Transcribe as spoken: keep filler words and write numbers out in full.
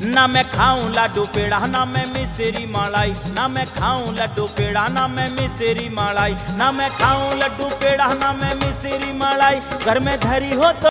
ना मैं खाऊं लड्डू पेड़ा ना मैं मिश्री मलाई, ना मैं खाऊं लड्डू पेड़ा ना मैं मिश्री मलाई, ना मैं खाऊं लड्डू पेड़ा ना मैं मिश्री मलाई। घर में धरी हो तो